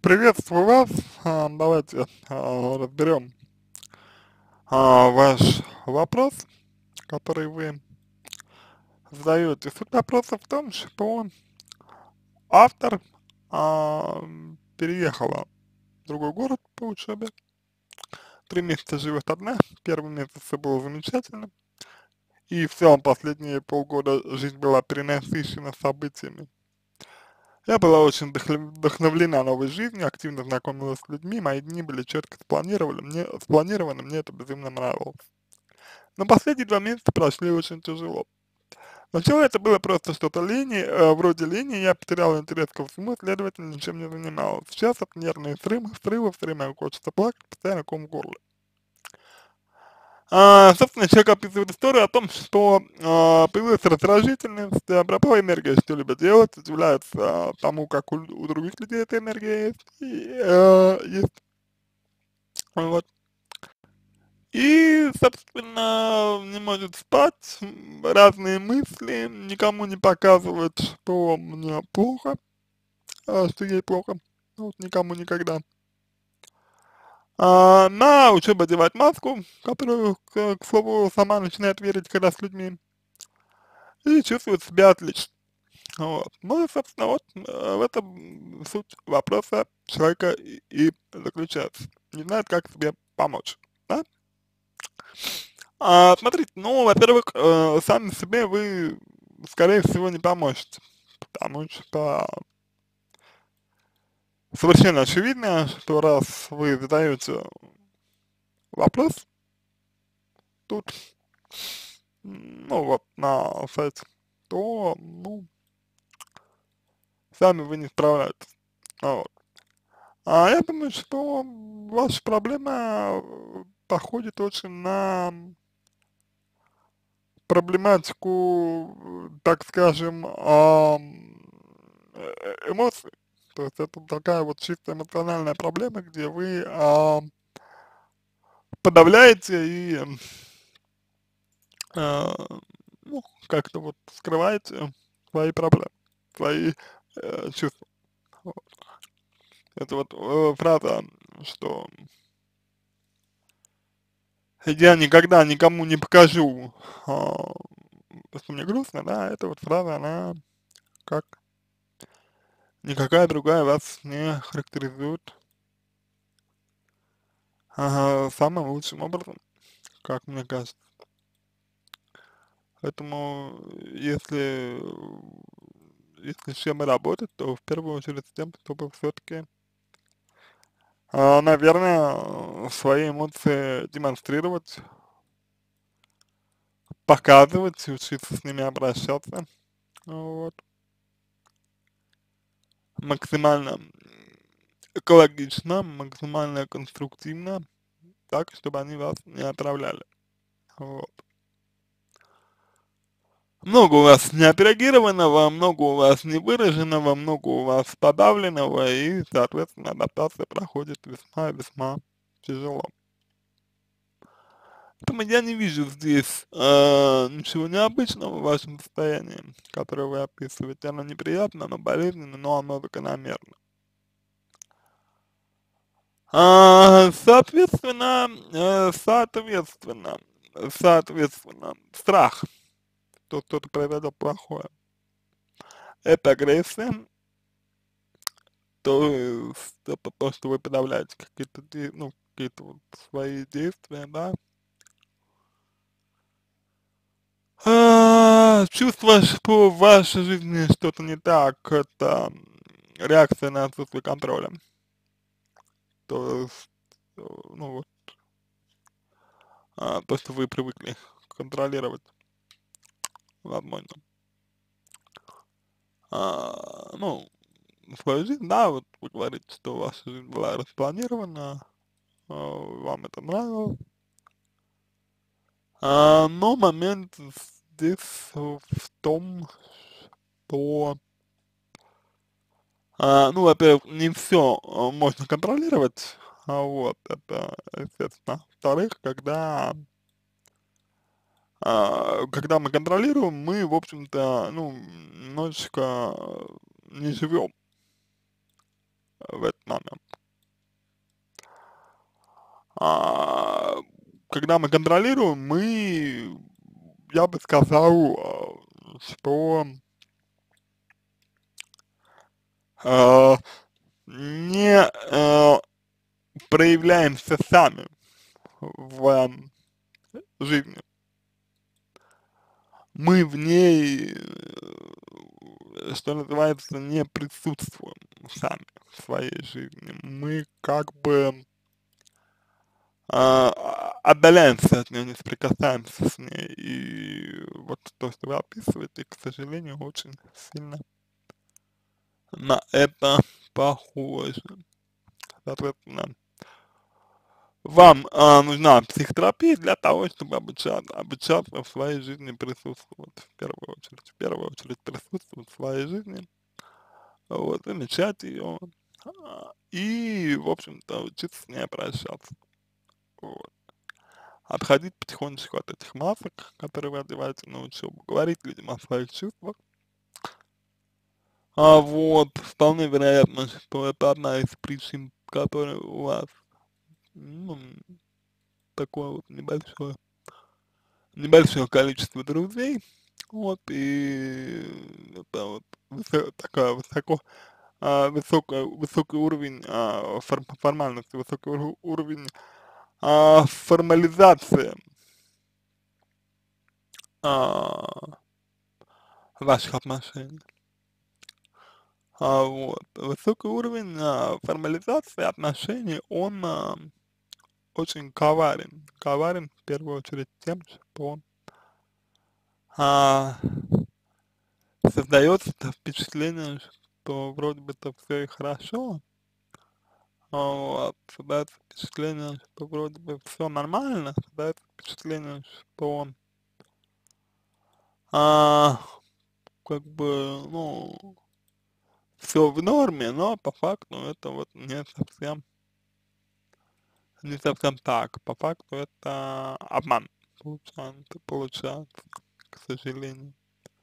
Приветствую вас. Давайте разберем ваш вопрос, который вы задаете. Суть вопроса в том, что автор переехала в другой город по учебе. 3 месяца живет одна. Первый месяц все было замечательно. И в целом последние полгода жизнь была перенасыщена событиями. Я была очень вдохновлена новой жизнью, активно знакомилась с людьми, мои дни были четко спланированы, мне это безумно нравилось. Но последние 2 месяца прошли очень тяжело. Сначала это было просто что-то вроде лени, я потерял интерес ко всему, следовательно, ничем не занималась. Сейчас это нервные срывы, все время хочется плакать, постоянно ком в горле. Собственно, человек описывает историю о том, что появилась раздражительность, пропала энергия что-либо делать, удивляется тому, как у других людей эта энергия есть, вот. И, собственно, не может спать, разные мысли, никому не показывает, что мне плохо, что ей плохо, вот, никому никогда. На учебу одевать маску, которую, к слову, сама начинает верить, когда с людьми, и чувствует себя отлично. Вот. Ну и, собственно, вот в этом суть вопроса человека и заключается. Не знает, как себе помочь, да? Смотрите, ну, во-первых, сами себе вы, скорее всего, не поможете, потому что совершенно очевидно, что раз вы задаете вопрос тут, ну, вот на сайте, то, ну, сами вы не справляетесь. Вот. Я думаю, что ваша проблема походит очень на проблематику, так скажем, эмоций. То есть это такая вот чисто эмоциональная проблема, где вы подавляете и а, ну, как-то вот скрываете свои проблемы, свои чувства. Вот. Это вот фраза, что я никогда никому не покажу, что мне грустно, да, эта вот фраза, она как никакая другая вас не характеризует самым лучшим образом, как мне кажется. Поэтому, если с чем и работать, то в первую очередь с тем, чтобы все-таки, наверное, свои эмоции демонстрировать, показывать, учиться с ними обращаться, вот, максимально экологично, максимально конструктивно, так, чтобы они вас не отравляли. Вот. Много у вас неотреагированного, много у вас невыраженного, много у вас подавленного, и, соответственно, адаптация проходит весьма-весьма тяжело. Поэтому я не вижу здесь ничего необычного в вашем состоянии, которое вы описываете. Оно неприятно, оно болезненно, но оно закономерно. Соответственно, страх, что кто-то произойдет плохое. Это агрессия, то есть это то, что вы подавляете какие-то, ну, какие-то вот свои действия, да. Чувство, что в вашей жизни что-то не так, это реакция на отсутствие контроля. То есть, ну вот, то, что вы привыкли контролировать, возможно. Ну, свою жизнь, да, вот вы говорите, что ваша жизнь была распланирована, вам это нравилось. Но момент здесь в том, что, ну, во-первых, не все можно контролировать, вот, это естественно. Во-вторых, когда мы контролируем, мы, в общем-то, ну, немножечко не живем в этот момент. когда мы контролируем, я бы сказал, что э, не проявляемся сами в жизни. Мы в ней, что называется, не присутствуем сами в своей жизни. Мы как бы отдаляемся от нее, не соприкасаемся с ней. И вот то, что вы описываете, к сожалению, очень сильно на это похоже. Соответственно, вам нужна психотерапия для того, чтобы обучаться в своей жизни присутствовать в первую очередь присутствовать в своей жизни, вот, замечать ее, и, в общем-то, учиться с ней обращаться, вот. Отходить потихонечку от этих масок, которые вы одеваете на учебу, говорить людям о своих чувствах, вот, вполне вероятно, что это одна из причин, которые у вас, ну, такое вот небольшое количество друзей, вот, и это вот такая высокий уровень формальности, высокий уровень формализации а, ваших отношений. Вот, высокий уровень формализации отношений, он очень коварен в первую очередь тем, что он а, создается впечатление, что вроде бы то все и хорошо, вот, создается впечатление, что вроде бы все нормально, создается впечатление, что а, как бы, ну, все в норме, но по факту это вот не совсем так, по факту это обман получается, к сожалению.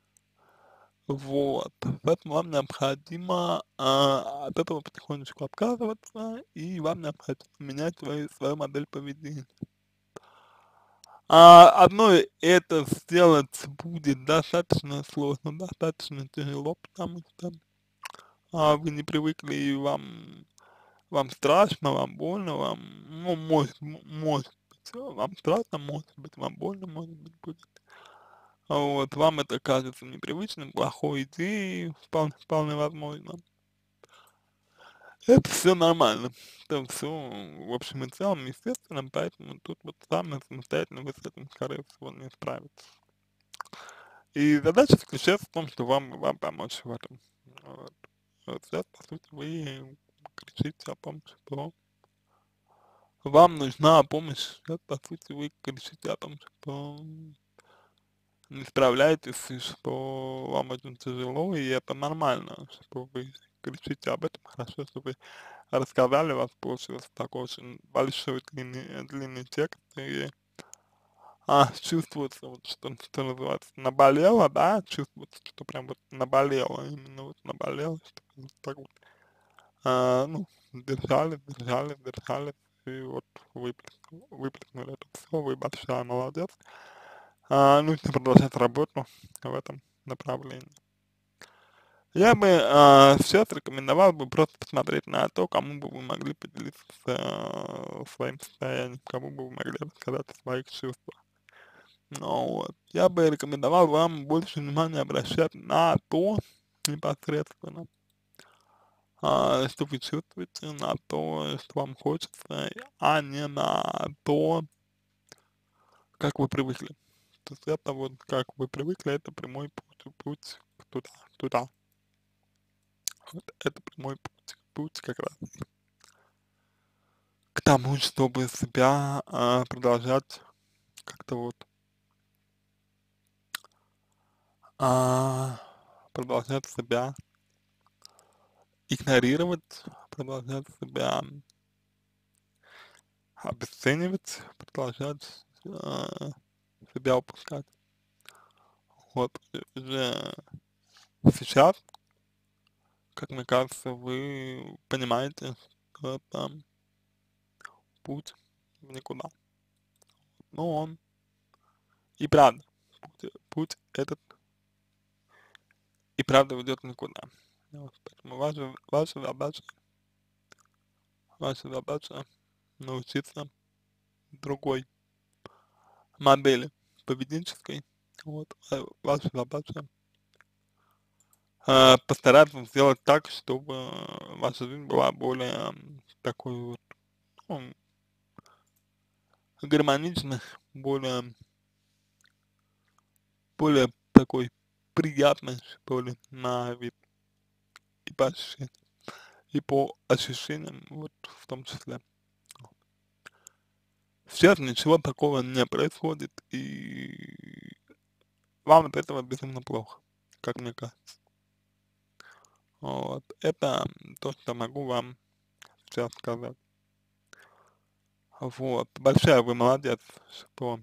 Вот, поэтому вам необходимо от этого потихонечку отказываться, и вам необходимо менять свою модель поведения. Одной это сделать будет достаточно сложно, достаточно тяжело, потому что вы не привыкли, и вам страшно, вам больно, вам, ну, может быть, вам страшно, может быть, вам больно, может быть, будет. Вот, вам это кажется непривычным, плохой идеей, вполне возможно. Это все нормально, это все, в общем и целом, естественно, поэтому тут вот самостоятельно вы с этим, скорее всего, не справитесь. И задача заключается в том, что вам помочь в этом. Вот. Вот сейчас, по сути, вы кричите о том, что вам нужна помощь. Сейчас, по сути, вы кричите о том, что не справляетесь, и что вам очень тяжело, и это нормально, что вы кричите об этом. Хорошо, что вы рассказали, у вас получился такой очень большой, длинный текст, и чувствуется, вот, что называется, наболело, да, чувствуется, что прям вот наболело, именно вот наболело, что вот так вот, ну, держали, и вот выплеснули это все, вы большая молодец. Нужно продолжать работу в этом направлении. Я бы сейчас рекомендовал бы просто посмотреть на то, кому бы вы могли поделиться своим состоянием, кому бы вы могли рассказать о своих чувствах. Ну вот, я бы рекомендовал вам больше внимания обращать на то непосредственно, что вы чувствуете, на то, что вам хочется, а не на то, как вы привыкли. То есть это вот как вы привыкли, это прямой путь туда. Вот это прямой путь как раз к тому, чтобы себя продолжать как-то вот а, продолжать себя игнорировать, продолжать себя обесценивать, продолжать себя упускать. Вот уже сейчас, как мне кажется, вы понимаете, что это путь в никуда. но он и правда, путь этот и правда ведет никуда. Вот, поэтому ваша задача научиться другой модели поведенческой. Вот, ваша задача постараться сделать так, чтобы ваша жизнь была более такой вот, ну, гармоничной, более такой приятной, что ли, на вид и по ощущениям, вот в том числе. Сейчас ничего такого не происходит, и вам от этого безумно плохо, как мне кажется. Вот. Это то, что могу вам сейчас сказать. Вот. Большая вы молодец, что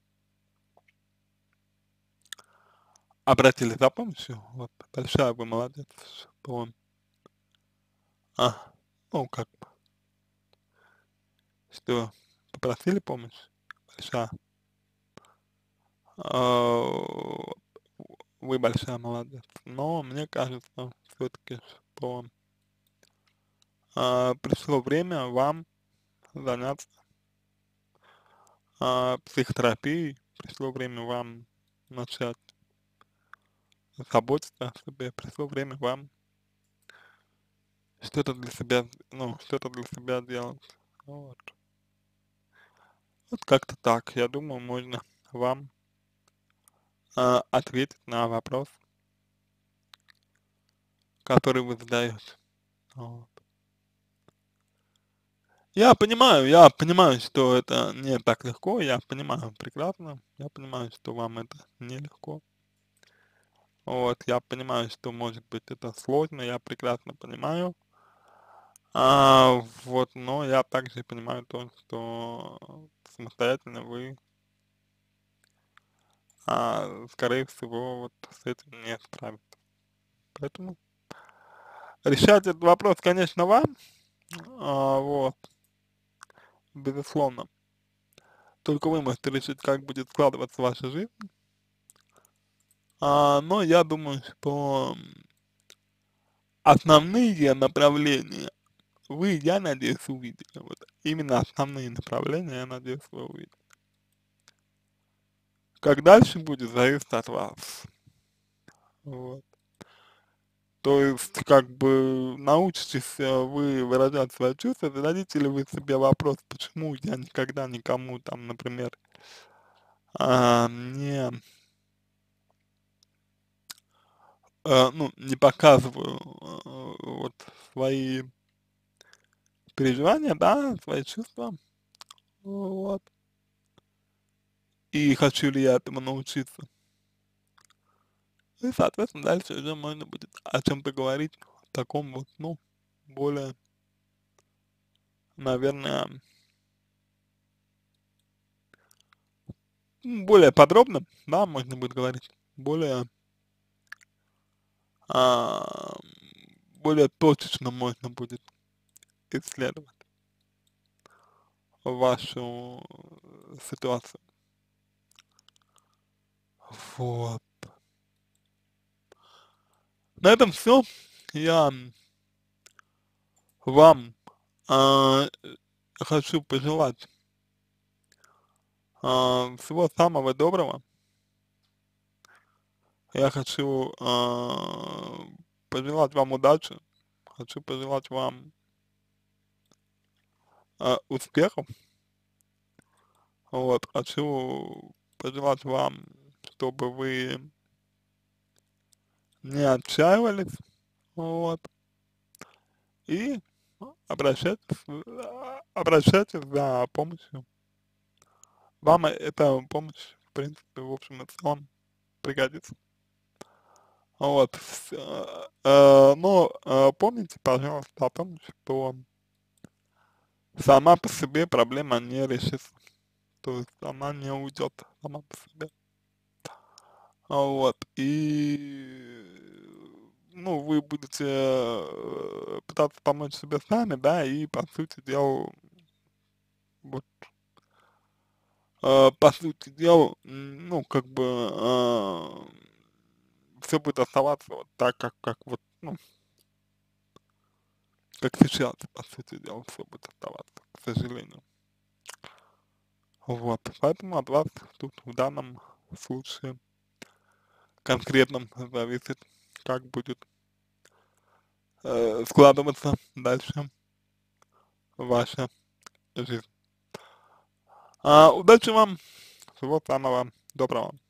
обратились за помощью. Вот. Большая вы молодец, что а, ну, как бы, что попросили помощь. Большая. А, вы большая молодец. Но мне кажется, все-таки, что пришло время вам заняться психотерапией, пришло время вам начать заботиться о себе, пришло время вам что-то для себя, ну, что-то для себя делать. Вот. Вот как-то так, я думаю, можно вам ответить на вопрос, который вы задаете. Вот. Я понимаю, что это не так легко, я понимаю прекрасно, я понимаю, что вам это нелегко. Вот, я понимаю, что может быть это сложно, я прекрасно понимаю. Вот, но я также понимаю то, что самостоятельно вы, скорее всего, вот с этим не справитесь. Поэтому решать этот вопрос, конечно, вам, вот, безусловно. Только вы можете решить, как будет складываться ваша жизнь. Но я думаю, что основные направления вы, я надеюсь, увидели. Вот именно основные направления, я надеюсь, вы увидели. Как дальше будет, зависит от вас. Вот. То есть, как бы, научитесь вы выражать свои чувства, зададите ли вы себе вопрос, почему я никогда никому, там, например, не, ну, не показываю вот свои переживания, да, свои чувства, вот, и хочу ли я этому научиться. И, соответственно, дальше уже можно будет о чем-то говорить, в таком вот, ну, более, наверное, более подробно, да, можно будет говорить, а, более точечно можно будет исследовать вашу ситуацию. Вот. На этом все. Я вам а, хочу пожелать всего самого доброго. Я хочу пожелать вам удачи, хочу пожелать вам успехов. Вот, хочу пожелать вам, чтобы вы не отчаивались, вот, и обращайтесь за помощью. Вам эта помощь, в принципе, в общем и целом пригодится. Вот, но помните, пожалуйста, о том, что сама по себе проблема не решится, то есть она не уйдет сама по себе. Вот, и, ну, вы будете пытаться помочь себе сами, да, и, по сути дела, вот, по сути дела, ну, как бы, все будет оставаться вот так, как вот, ну, как сейчас, по сути дела, все будет оставаться, к сожалению. Вот, поэтому от вас тут в данном случае конкретном зависит, как будет складываться дальше ваша жизнь. Удачи вам, всего самого доброго.